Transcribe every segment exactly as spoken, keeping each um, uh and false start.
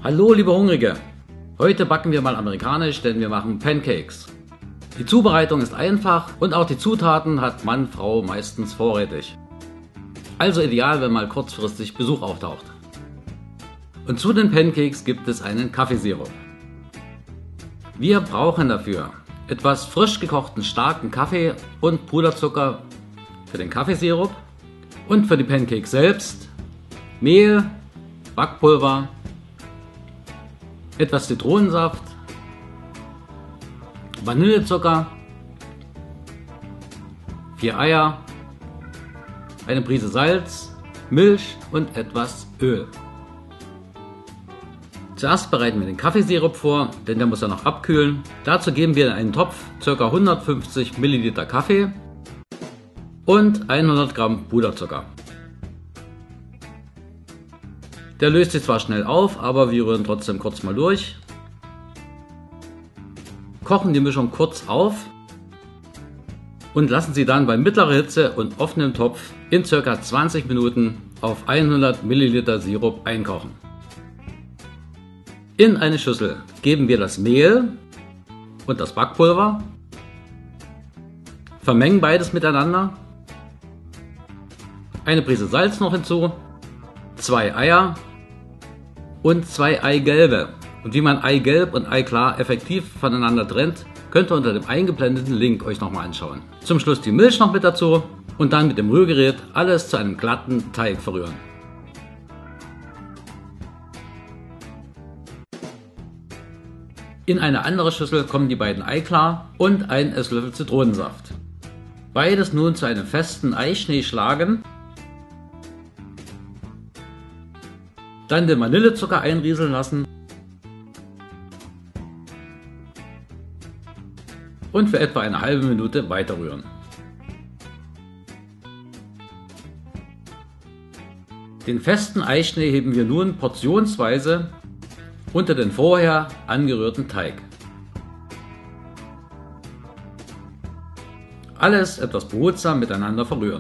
Hallo liebe Hungrige! Heute backen wir mal amerikanisch, denn wir machen Pancakes. Die Zubereitung ist einfach und auch die Zutaten hat Mann, Frau meistens vorrätig. Also ideal, wenn mal kurzfristig Besuch auftaucht. Und zu den Pancakes gibt es einen Kaffeesirup. Wir brauchen dafür etwas frisch gekochten starken Kaffee und Puderzucker für den Kaffeesirup und für die Pancakes selbst Mehl, Backpulver, etwas Zitronensaft, Vanillezucker, vier Eier, eine Prise Salz, Milch und etwas Öl. Zuerst bereiten wir den Kaffeesirup vor, denn der muss ja noch abkühlen. Dazu geben wir in einen Topf ca. hundertfünfzig Milliliter Kaffee und hundert Gramm Puderzucker. Der löst sich zwar schnell auf, aber wir rühren trotzdem kurz mal durch. Kochen die Mischung kurz auf und lassen sie dann bei mittlerer Hitze und offenem Topf in ca. zwanzig Minuten auf hundert Milliliter Sirup einkochen. In eine Schüssel geben wir das Mehl und das Backpulver, vermengen beides miteinander, eine Prise Salz noch hinzu, zwei Eier und zwei Eigelbe. Und wie man Eigelb und Eiklar effektiv voneinander trennt, könnt ihr unter dem eingeblendeten Link euch nochmal anschauen. Zum Schluss die Milch noch mit dazu und dann mit dem Rührgerät alles zu einem glatten Teig verrühren. In eine andere Schüssel kommen die beiden Eiklar und ein Esslöffel Zitronensaft. Beides nun zu einem festen Eischnee schlagen. Dann den Vanillezucker einrieseln lassen und für etwa eine halbe Minute weiter rühren. Den festen Eischnee heben wir nun portionsweise unter den vorher angerührten Teig. Alles etwas behutsam miteinander verrühren.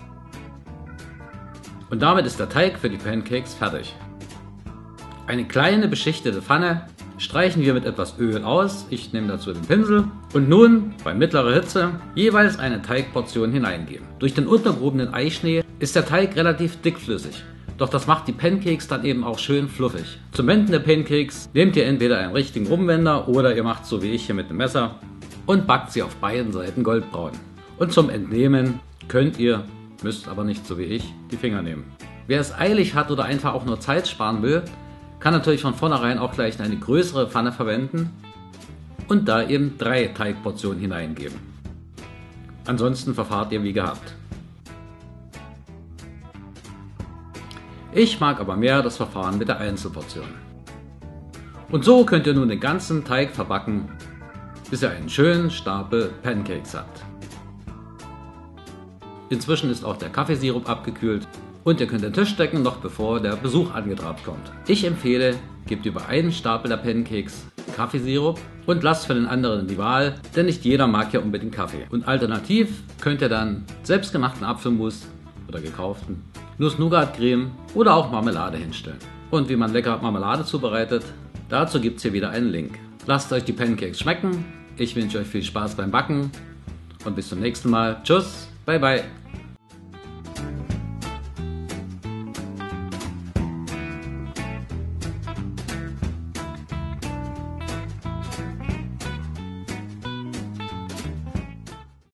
Und damit ist der Teig für die Pancakes fertig. Eine kleine beschichtete Pfanne streichen wir mit etwas Öl aus, ich nehme dazu den Pinsel, und nun bei mittlerer Hitze jeweils eine Teigportion hineingeben. Durch den untergehobenen Eischnee ist der Teig relativ dickflüssig, doch das macht die Pancakes dann eben auch schön fluffig. Zum Wenden der Pancakes nehmt ihr entweder einen richtigen Rumwender oder ihr macht so wie ich hier mit dem Messer und backt sie auf beiden Seiten goldbraun. Und zum Entnehmen könnt ihr, müsst aber nicht so wie ich, die Finger nehmen. Wer es eilig hat oder einfach auch nur Zeit sparen will, kann natürlich von vornherein auch gleich eine größere Pfanne verwenden und da eben drei Teigportionen hineingeben. Ansonsten verfahrt ihr wie gehabt. Ich mag aber mehr das Verfahren mit der Einzelportion. Und so könnt ihr nun den ganzen Teig verbacken, bis ihr einen schönen Stapel Pancakes habt. Inzwischen ist auch der Kaffeesirup abgekühlt und ihr könnt den Tisch decken, noch bevor der Besuch angetrabt kommt. Ich empfehle, gebt über einen Stapel der Pancakes Kaffeesirup und lasst für den anderen die Wahl, denn nicht jeder mag ja unbedingt Kaffee. Und alternativ könnt ihr dann selbstgemachten Apfelmus oder gekauften Nuss-Nougat-Creme oder auch Marmelade hinstellen. Und wie man lecker Marmelade zubereitet, dazu gibt es hier wieder einen Link. Lasst euch die Pancakes schmecken, ich wünsche euch viel Spaß beim Backen und bis zum nächsten Mal. Tschüss, bye bye.